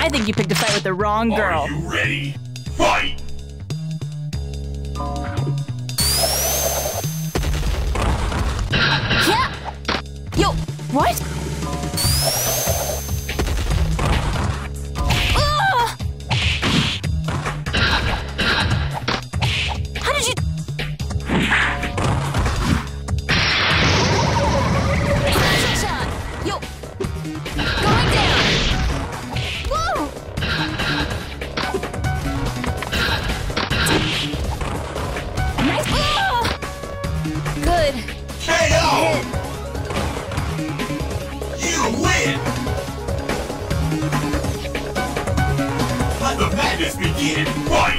I think you picked a fight with the wrong girl. Are you ready? Fight! Yeah! Yo, what? How did you... Special shot! Yo! Going down! Whoa! Nice! Good. KO! You win! Let the madness begin! Fight!